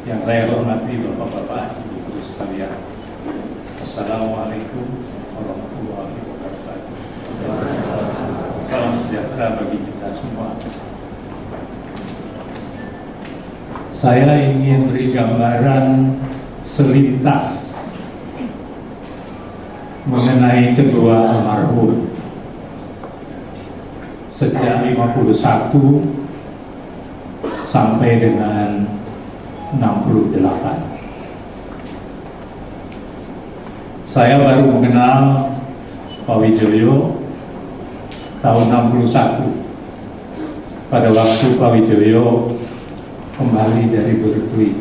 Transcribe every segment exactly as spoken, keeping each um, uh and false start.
Yang saya hormati Bapak-Bapak, Ibu-Ibu sekalian, Assalamualaikum warahmatullahi wabarakatuh. Salam sejahtera bagi kita semua. Saya ingin beri gambaran selintas mengenai kedua almarhum sejak lima puluh satu sampai dengan enam puluh delapan. Saya baru mengenal Pak Wijoyo tahun enam puluh satu, pada waktu Pak Wijoyo kembali dari Berkeley.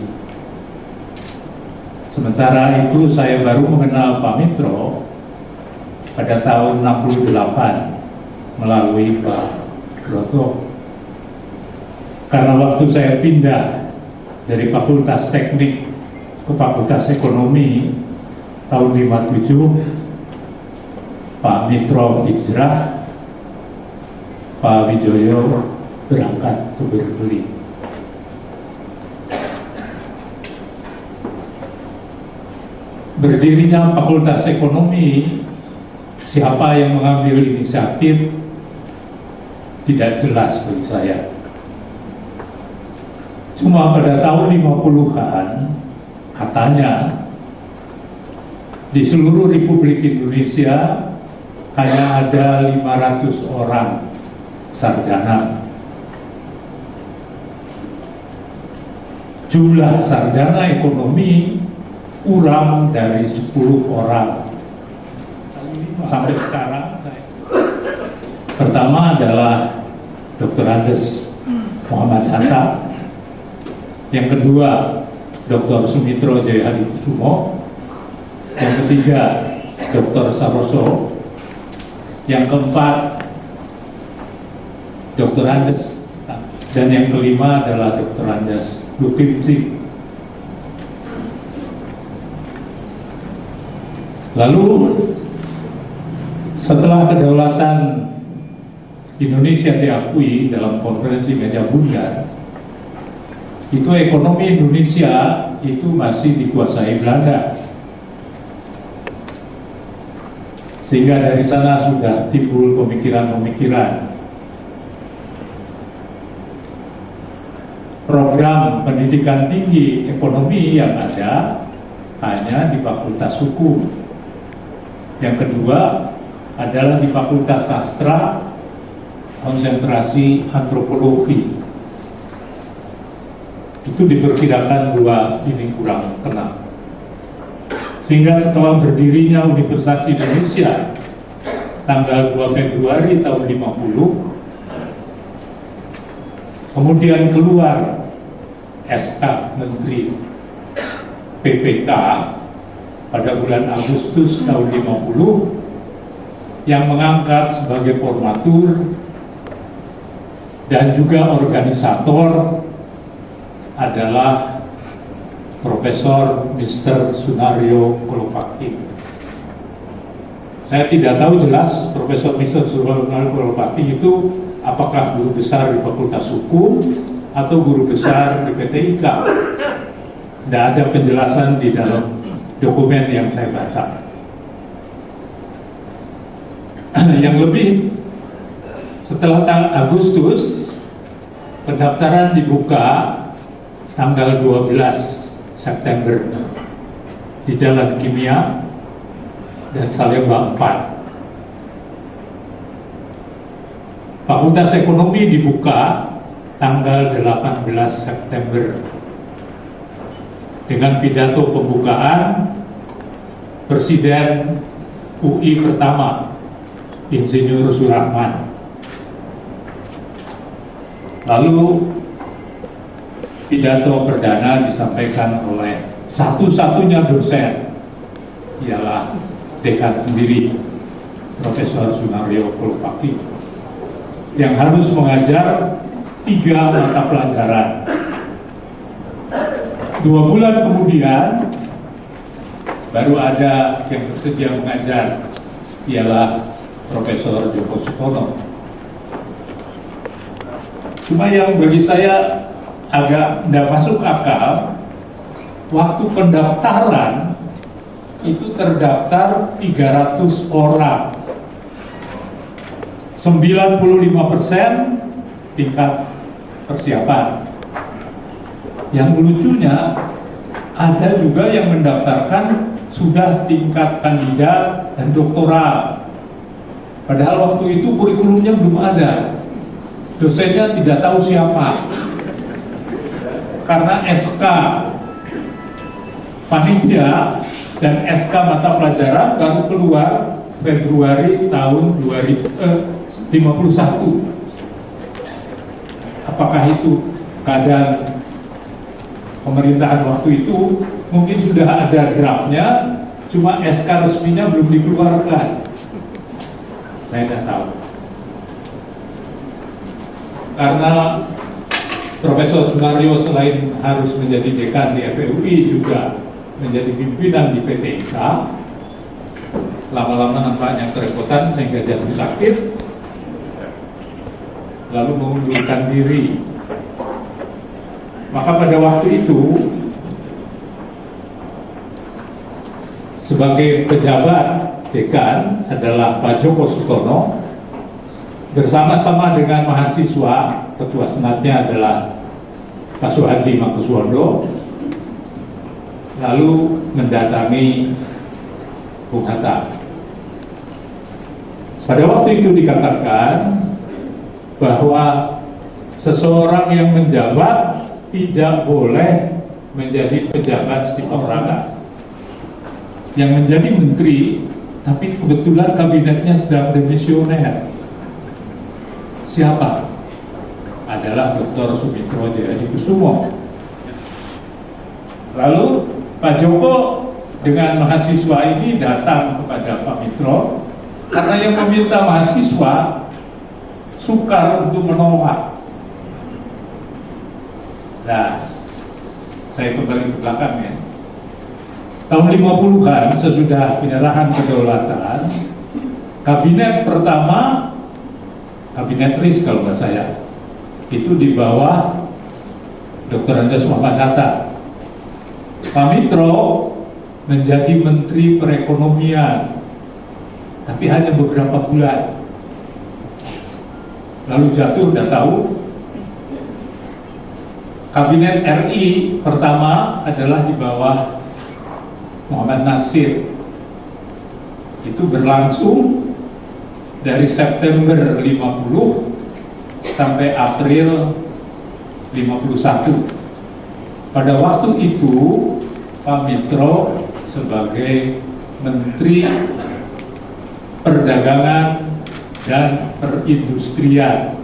Sementara itu saya baru mengenal Pak Mitro pada tahun enam puluh delapan melalui Pak Broto. Karena waktu saya pindah dari Fakultas Teknik ke Fakultas Ekonomi tahun lima puluh tujuh, Pak Mitro hijrah, Pak Wijoyo berangkat ke Berkeley. Berdirinya Fakultas Ekonomi, siapa yang mengambil inisiatif tidak jelas bagi saya. Cuma pada tahun lima puluhan katanya di seluruh Republik Indonesia hanya ada lima ratus orang sarjana. Jumlah sarjana ekonomi kurang dari sepuluh orang sampai sekarang. Pertama adalah Doktor Andes Muhammad Hatta, yang kedua Doktor Sumitro Jaya Hadikusumo, yang ketiga Doktor Saroso, yang keempat Doktor Andes, dan yang kelima adalah Doktor Andes Lukimci. Lalu setelah kedaulatan Indonesia diakui dalam konferensi Meja Bundar, itu ekonomi Indonesia itu masih dikuasai Belanda. Sehingga dari sana sudah timbul pemikiran-pemikiran. Program pendidikan tinggi ekonomi yang ada hanya di Fakultas Hukum. Yang kedua adalah di Fakultas Sastra, konsentrasi antropologi. Itu diperkirakan dua ini kurang kena. Sehingga setelah berdirinya Universitas Indonesia tanggal dua Februari tahun lima puluh, kemudian keluar S K Menteri P P K pada bulan Agustus tahun lima puluh yang mengangkat sebagai formatur dan juga organisator adalah Profesor Mister Sunario Kolopaki. Saya tidak tahu jelas Profesor Mister Sunario Kolopaki itu apakah guru besar di Fakultas Hukum atau guru besar di P T I K. Tidak ada penjelasan di dalam dokumen yang saya baca. Yang lebih, setelah tanggal Agustus, pendaftaran dibuka tanggal dua belas September di Jalan Kimia dan Salemba empat. Fakultas Ekonomi dibuka tanggal delapan belas September dengan pidato pembukaan Presiden U I pertama, Insinyur Surahman. Lalu pidato perdana disampaikan oleh satu-satunya dosen, ialah dekan sendiri, Profesor Sunario Kolopaki, yang harus mengajar tiga mata pelajaran. Dua bulan kemudian baru ada yang bersedia mengajar, ialah Profesor Joko Sutono. Cuma yang bagi saya agak tidak masuk akal, waktu pendaftaran itu terdaftar tiga ratus orang, sembilan puluh lima persen tingkat persiapan. Yang lucunya, ada juga yang mendaftarkan sudah tingkat kandidat dan doktoral. Padahal waktu itu kurikulumnya belum ada, dosennya tidak tahu siapa, karena S K panitia dan S K mata pelajaran baru keluar Februari tahun dua ribu lima puluh satu. Apakah itu keadaan pemerintahan waktu itu? Mungkin sudah ada draftnya, cuma S K resminya belum dikeluarkan. Saya tidak tahu. Karena Profesor Sunario selain harus menjadi dekan di F E U I juga menjadi pimpinan di P T I K. Lama-lama nampaknya kerepotan sehingga jatuh sakit, lalu mengundurkan diri. Maka pada waktu itu sebagai pejabat dekan adalah Pak Joko Sutono, bersama-sama dengan mahasiswa, ketua senatnya adalah Pak Soehadi Mangkuswondo, lalu mendatangi Bung Hatta. Pada waktu itu dikatakan bahwa seseorang yang menjabat tidak boleh menjadi pejabat di perorangan. Yang menjadi menteri, tapi kebetulan kabinetnya sedang demisioner. Siapa? Adalah Doktor Sumitro Djahadikusumo. Lalu Pak Joko dengan mahasiswa ini datang kepada Pak Mitro, karena yang meminta mahasiswa sukar untuk menolak. Nah, saya kembali ke belakang ya. Tahun lima puluhan sesudah penyerahan kedaulatan, kabinet pertama, kabinet R I S kalau nggak saya, itu di bawah Doktor Andes Muhammad Hatta. Pak Mitro menjadi Menteri Perekonomian, tapi hanya beberapa bulan. Lalu jatuh, udah tahu. Kabinet R I pertama adalah di bawah Muhammad Natsir. Itu berlangsung dari September lima puluh sampai April lima puluh satu. Pada waktu itu Pak Mitro sebagai Menteri Perdagangan dan Perindustrian.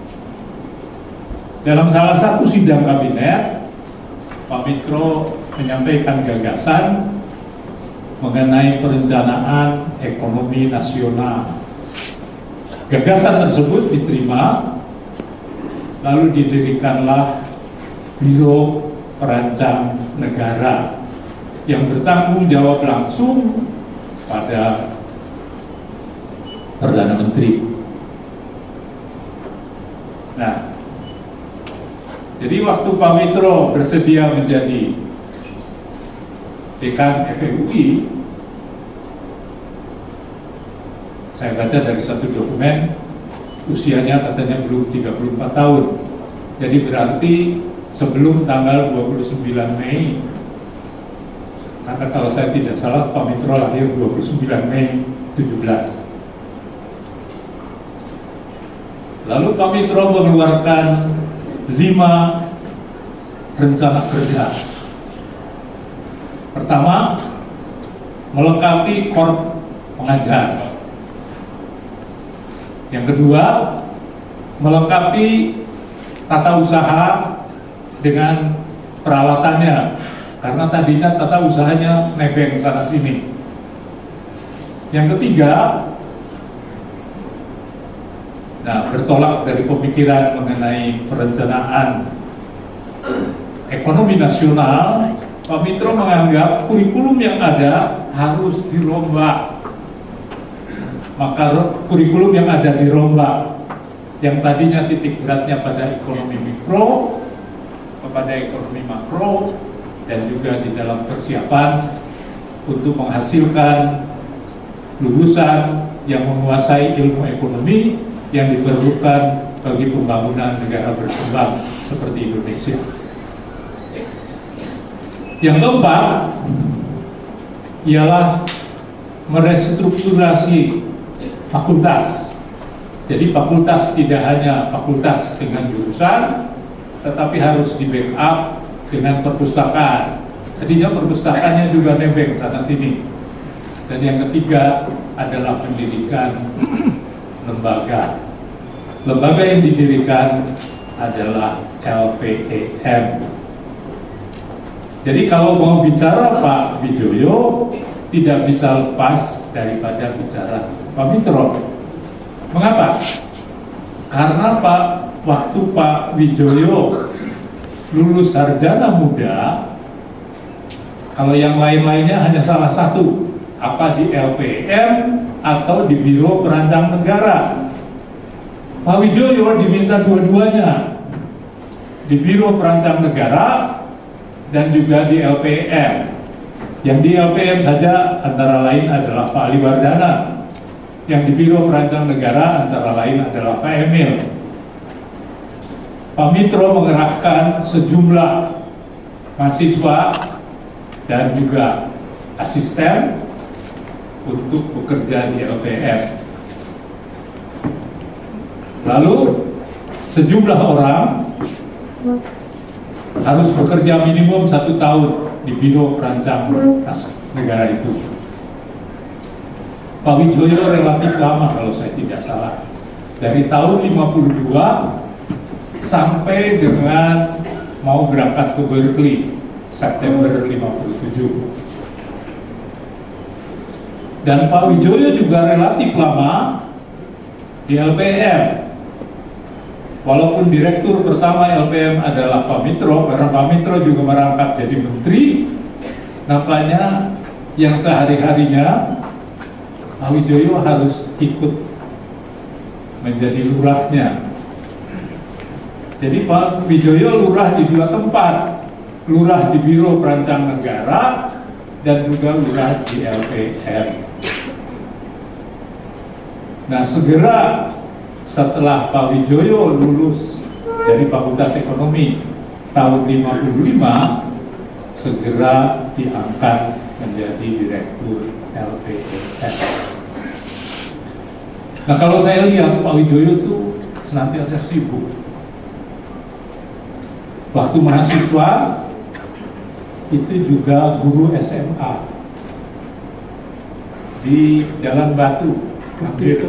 Dalam salah satu sidang kabinet, Pak Mitro menyampaikan gagasan mengenai perencanaan ekonomi nasional. Gagasan tersebut diterima, lalu didirikanlah Biro Perancang Negara yang bertanggung jawab langsung pada Perdana Menteri. Nah, jadi waktu Pak Mitro bersedia menjadi dekan F E U I, saya baca dari satu dokumen, usianya katanya belum tiga puluh empat tahun. Jadi berarti sebelum tanggal dua puluh sembilan Mei, maka kalau saya tidak salah Pak Mitro lahir dua puluh sembilan Mei tujuh belas. Lalu Pak Mitro mengeluarkan lima rencana kerja. Pertama, melengkapi korp pengajar. Yang kedua, melengkapi tata usaha dengan peralatannya, karena tadinya tata usahanya nebeng sana sini. Yang ketiga, nah, bertolak dari pemikiran mengenai perencanaan ekonomi nasional, Pak Mitro menganggap kurikulum yang ada harus dirombak. Maka kurikulum yang ada dirombak, yang tadinya titik beratnya pada ekonomi mikro kepada ekonomi makro, dan juga di dalam persiapan untuk menghasilkan lulusan yang menguasai ilmu ekonomi yang diperlukan bagi pembangunan negara berkembang seperti Indonesia. Yang keempat ialah merestrukturasi fakultas. Jadi fakultas tidak hanya fakultas dengan jurusan, tetapi harus di backup dengan perpustakaan. Tadinya perpustakaannya juga nebeng sana sini. Dan yang ketiga adalah pendidikan lembaga. Lembaga yang didirikan adalah L P E M. Jadi kalau mau bicara Pak Wijoyo, tidak bisa lepas daripada bicara Pak Mitro. Mengapa? Karena Pak waktu Pak Wijoyo lulus sarjana muda, kalau yang lain-lainnya hanya salah satu, apa di L P M atau di Biro Perancang Negara. Pak Wijoyo diminta dua-duanya, di Biro Perancang Negara dan juga di L P M. Yang di L P M saja antara lain adalah Pak Ali Wardana. Yang di Biro Perancang Negara antara lain adalah Pak Emil. Pak Mitro mengerahkan sejumlah mahasiswa dan juga asisten untuk bekerja di L P M. Lalu sejumlah orang harus bekerja minimum satu tahun di Biro Perancang Negara itu. Pak Wijoyo relatif lama kalau saya tidak salah, dari tahun lima puluh dua sampai dengan mau berangkat ke Berkeley September lima puluh tujuh. Dan Pak Wijoyo juga relatif lama di L P M. Walaupun direktur pertama L P M adalah Pak Mitro, karena Pak Mitro juga merangkap jadi menteri, nampaknya yang sehari-harinya Pak Wijoyo harus ikut menjadi lurahnya. Jadi Pak Wijoyo lurah di dua tempat, lurah di Biro Perancang Negara dan juga lurah di L P M. Nah, segera setelah Pak Wijoyo lulus dari Fakultas Ekonomi tahun lima puluh lima, segera diangkat menjadi Direktur L P E M. Nah, kalau saya lihat Pak Wijoyo itu senantiasa sibuk. Waktu mahasiswa itu juga guru S M A di Jalan Batu, Gambir.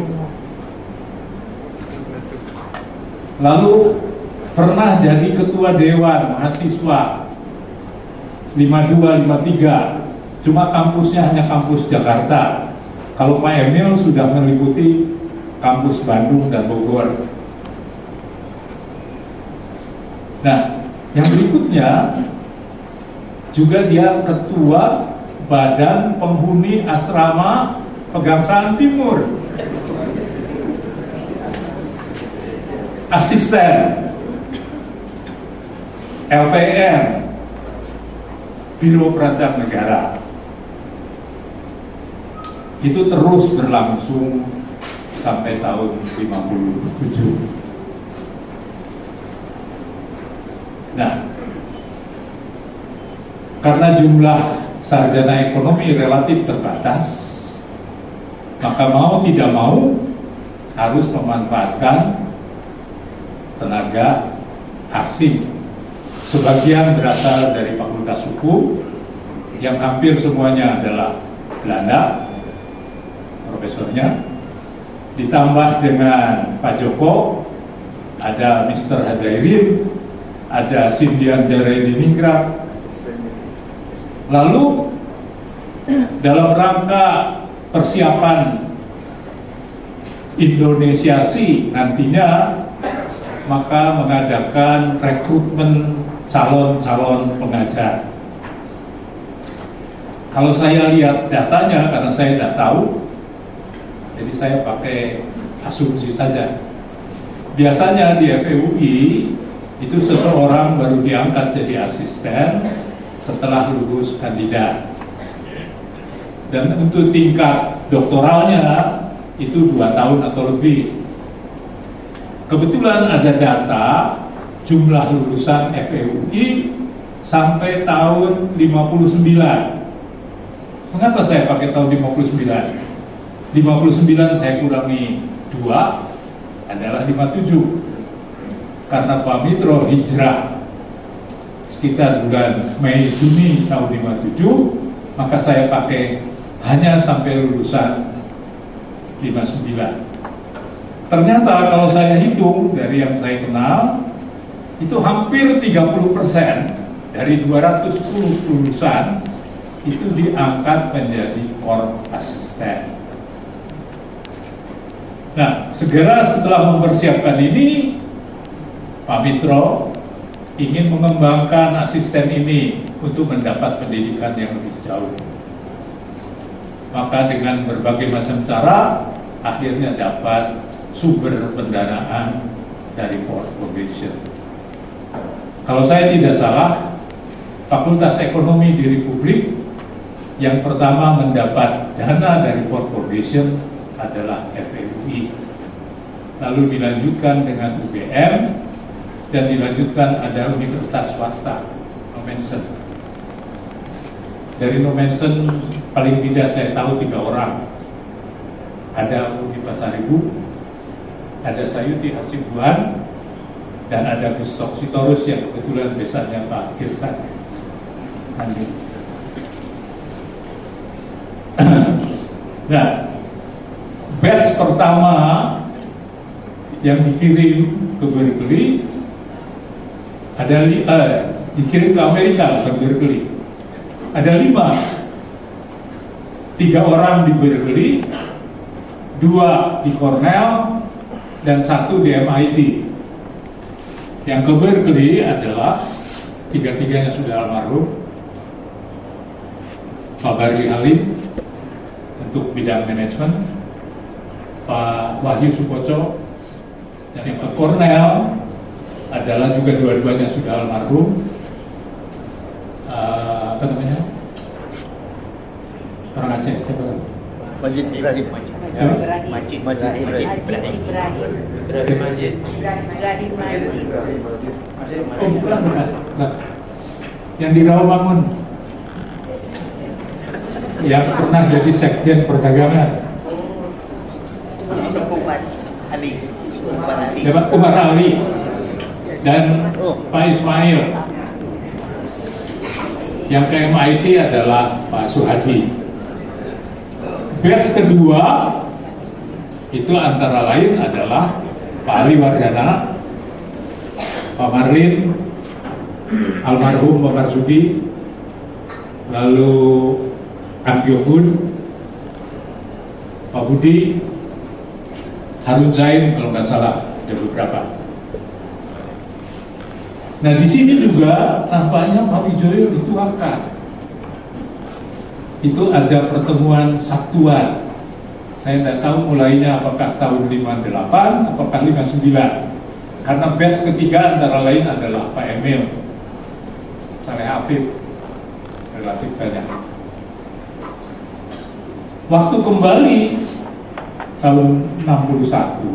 Lalu pernah jadi ketua dewan mahasiswa lima dua lima tiga, cuma kampusnya hanya kampus Jakarta. Kalau Pak Emil sudah meliputi kampus Bandung dan Bogor. Nah, yang berikutnya juga dia ketua Badan Penghuni Asrama Pegangsaan Timur, asisten L P M, Biro Perancang Negara. Itu terus berlangsung sampai tahun lima puluh tujuh. Nah, karena jumlah sarjana ekonomi relatif terbatas, maka mau tidak mau harus memanfaatkan tenaga asing. Sebagian berasal dari Fakultas Hukum, yang hampir semuanya adalah Belanda, profesornya. Ditambah dengan Pak Joko, ada Mister Hajairin, ada Sindian Jarediningrat. Lalu dalam rangka persiapan Indonesiasi nantinya, maka mengadakan rekrutmen calon-calon pengajar. Kalau saya lihat datanya, karena saya tidak tahu, jadi saya pakai asumsi saja. Biasanya di F E U I itu seseorang baru diangkat jadi asisten setelah lulus kandidat. Dan untuk tingkat doktoralnya itu dua tahun atau lebih. Kebetulan ada data jumlah lulusan F E U I sampai tahun lima puluh sembilan. Mengapa saya pakai tahun lima puluh sembilan? lima puluh sembilan saya kurangi dua adalah lima puluh tujuh. Karena Pak Mitro hijrah sekitar bulan Mei Juni tahun lima puluh tujuh, maka saya pakai hanya sampai lulusan lima puluh sembilan. Ternyata kalau saya hitung dari yang saya kenal, itu hampir tiga puluh persen dari dua ratus sepuluh lulusan itu diangkat menjadi core asisten. Nah, segera setelah mempersiapkan ini, Pak Mitro ingin mengembangkan asisten ini untuk mendapat pendidikan yang lebih jauh. Maka dengan berbagai macam cara, akhirnya dapat sumber pendanaan dari Post Foundation. Kalau saya tidak salah, Fakultas Ekonomi di Republik yang pertama mendapat dana dari Post Foundation adalah F E U I. Lalu dilanjutkan dengan U G M, dan dilanjutkan ada universitas swasta, Nomensen. Dari Nomensen paling tidak saya tahu tiga orang. Ada Budi Pasaribu, ada Sayuti Hasibuan, dan ada Gustok Sitorus yang kebetulan besannya Pak Kirsan. Nah, batch pertama yang dikirim ke Berkeley ada eh, dikirim ke Amerika, ke Berkeley. Ada lima, tiga orang di Berkeley, dua di Cornell, dan satu di M I T. Yang ke Berkeley adalah tiga-tiganya sudah almarhum. Pak Barli Halim untuk bidang manajemen, Pak Wahyu Sukoco, dan yang ke Cornell adalah juga dua-duanya sudah almarhum. Uh, apa namanya? Orang Aceh, siapa lagi? Majid Ibrahim. Majid Majid Ibrahim. Ibrahim. Ibrahim Majid. Ibrahim Majid. Oh, bukan, bukan. Nah, yang di Rawamangun, yang pernah jadi sekjen perdagangan. Itu Umar Ali. Umar Ali. Dapat Umar Ali dan Pak Ismail. Yang ke M I T adalah Pak Suhadi. Batch kedua itu antara lain adalah Pak Ali Wardana, Pak Marlin, almarhum Pak Marsudi, lalu Angkyogun, Pak Budi, Harun Zain kalau nggak salah, ada beberapa. Nah di sini juga tampaknya Pak Wijoyo dituakan. Itu ada pertemuan Sabtuan. Saya tidak tahu mulainya apakah tahun lima puluh delapan, apakah lima puluh sembilan. Karena batch ketiga antara lain adalah Pak Emil, Saleh Hafid, relatif banyak. Waktu kembali tahun enam puluh satu,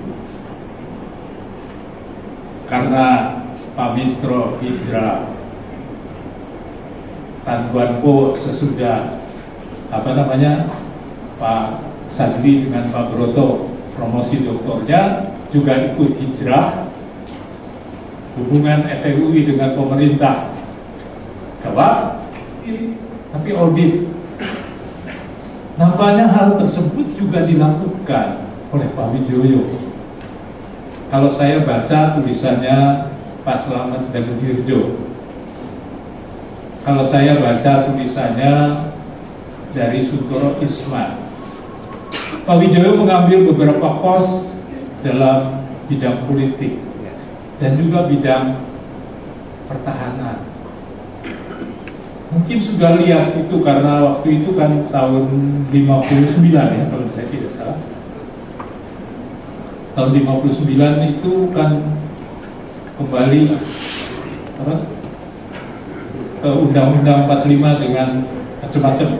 karena Pak Mitro hijrah, Tan Guan Po sesudah apa namanya Pak Sadli dengan Pak Broto promosi doktornya juga ikut hijrah. Hubungan F E U I dengan pemerintah gawat, tapi audit. Nampaknya hal tersebut juga dilakukan oleh Pak Wijoyo. Kalau saya baca tulisannya Pak Slamet Dagudirjo, kalau saya baca tulisannya dari Sutoro Isman, Pak Wijoyo mengambil beberapa pos dalam bidang politik dan juga bidang pertahanan. Mungkin sudah lihat itu karena waktu itu kan tahun lima puluh sembilan ya kalau saya tidak salah. Tahun lima puluh sembilan itu kan kembali apa? ke Undang-Undang empat puluh lima dengan macam-macam.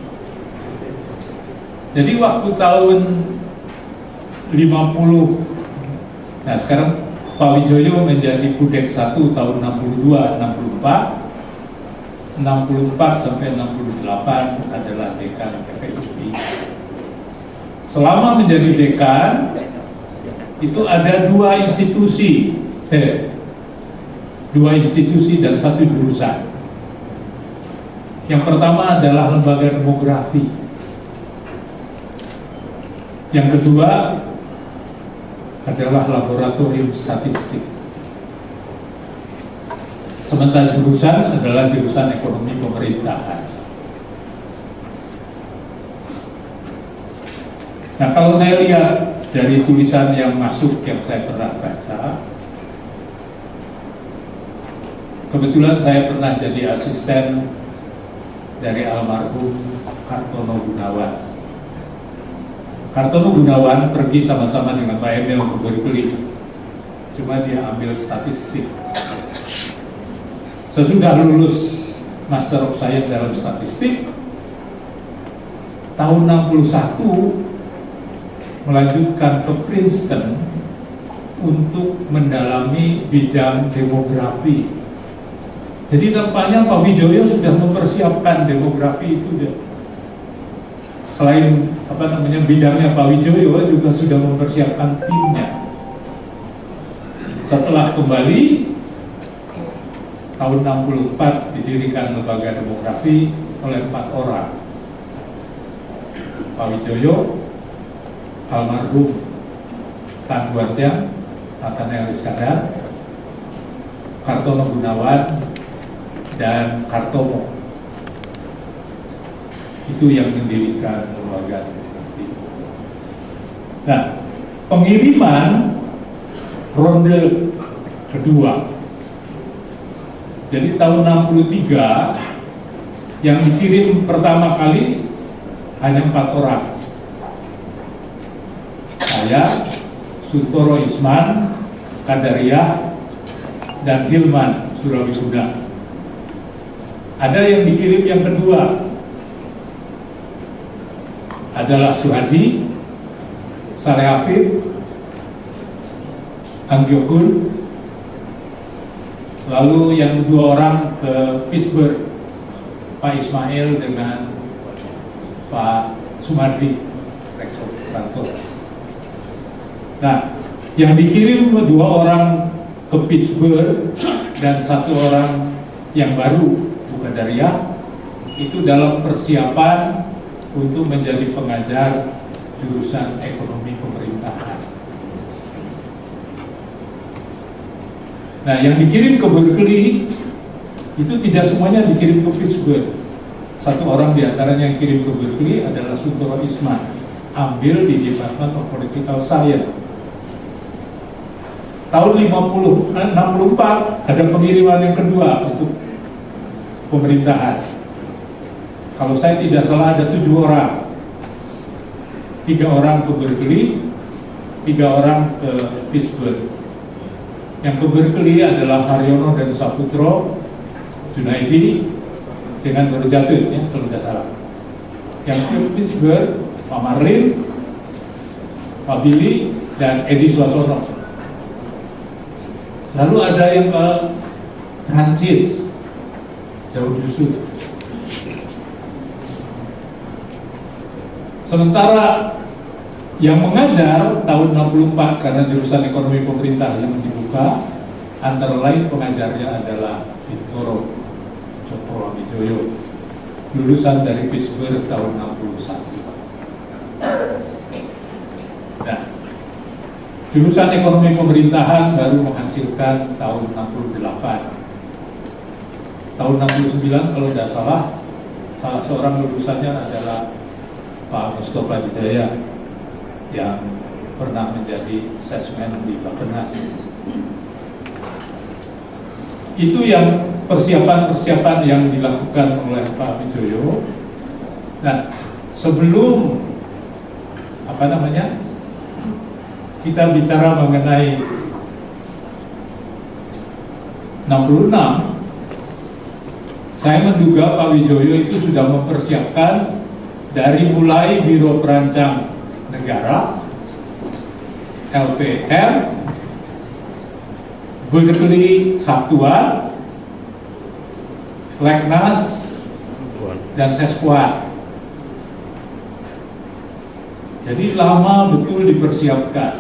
Jadi waktu tahun lima puluh, nah sekarang Pak Wijoyo menjadi Budek satu tahun enam puluh dua enam puluh empat, enam puluh empat sampai enam puluh delapan adalah dekan P P U I. Selama menjadi dekan itu ada dua institusi, eh, dua institusi dan satu jurusan. Yang pertama adalah lembaga demografi. Yang kedua adalah laboratorium statistik. Sementara jurusan adalah jurusan ekonomi pemerintahan. Nah, kalau saya lihat dari tulisan yang masuk yang saya pernah baca, kebetulan saya pernah jadi asisten dari almarhum Kartono Gunawan. Kartono Gunawan pergi sama-sama dengan Pak Emil ke Berkeley, cuma dia ambil statistik. Sesudah lulus Master of Science dalam statistik, tahun enam puluh satu melanjutkan ke Princeton untuk mendalami bidang demografi. Jadi nampaknya Pak Wijoyo sudah mempersiapkan demografi itu deh. Selain apa namanya bidangnya Pak Wijoyo juga sudah mempersiapkan timnya. Setelah kembali tahun enam puluh empat didirikan lembaga demografi oleh empat orang. Pak Wijoyo, almarhum Tan Guardian, Nathaniel Iskandar, Kartono Gunawan, dan Kartomo. Itu yang mendirikan lembaga demografi. Nah, pengiriman ronde kedua. Jadi tahun enam puluh tiga yang dikirim pertama kali hanya empat orang. Saya, Suntoro Isman, Kadariyah, dan Hilman Surabikuda. Ada yang dikirim yang kedua adalah Suhadi, Saleh Hafid, Anggiogun. Lalu yang dua orang ke Pittsburgh, Pak Ismail dengan Pak Sumardi, Rektor Kantor. Nah, yang dikirim dua orang ke Pittsburgh dan satu orang yang baru, bukan Dariyah, itu dalam persiapan untuk menjadi pengajar jurusan ekonomi pemerintahan. Nah, yang dikirim ke Berkeley itu tidak semuanya dikirim ke Pittsburgh. Satu orang diantaranya yang kirim ke Berkeley adalah Suntoro Isman, ambil di Department of Political Science. Tahun enam puluh empat ada pengiriman yang kedua untuk pemerintahan. Kalau saya tidak salah ada tujuh orang, tiga orang ke Berkeley, tiga orang ke Pittsburgh. Yang ke Berkeley adalah Haryono dan Saputro, Junaidi dengan baru jatuh ya kalau tidak salah. Yang ke Pittsburgh Pak Marlin, Pak Billy, dan Edi Swasono. Lalu ada yang ke Prancis, Daud Yusuf. Sementara yang mengajar tahun enam puluh empat karena jurusan ekonomi pemerintah yang dibuka, antara lain pengajarnya adalah Bintoro Cokro Wijoyo, lulusan dari Pittsburgh tahun enam puluh satu. Nah, jurusan ekonomi pemerintahan baru menghasilkan tahun enam puluh delapan. Tahun enam puluh sembilan kalau tidak salah, salah seorang lulusannya adalah Pak Mustafa Jidaya yang pernah menjadi sesmen di Bappenas. Itu yang persiapan-persiapan yang dilakukan oleh Pak Wijoyo. Nah, sebelum apa namanya kita bicara mengenai enam puluh enam, Saya menduga Pak Wijoyo itu sudah mempersiapkan dari mulai Biro Perancang Negara, L P R, Berkeley Satuan, Leknas, dan Seskuat. Jadi lama betul dipersiapkan.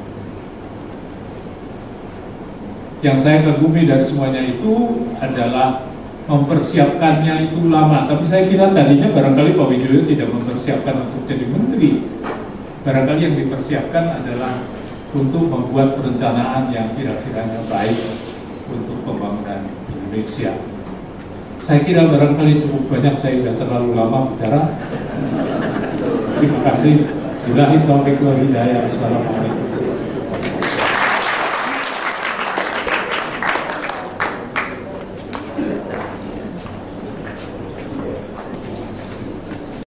Yang saya kagumi dari semuanya itu adalah mempersiapkannya itu lama. Tapi saya kira tadinya barangkali Pak Wijoyo tidak mempersiapkan untuk jadi menteri. Barangkali yang dipersiapkan adalah untuk membuat perencanaan yang kira-kiranya baik untuk pembangunan Indonesia. Saya kira barangkali cukup banyak, saya sudah terlalu lama bicara. Terima kasih. Billahi taufiq wal hidayah. Assalamualaikum.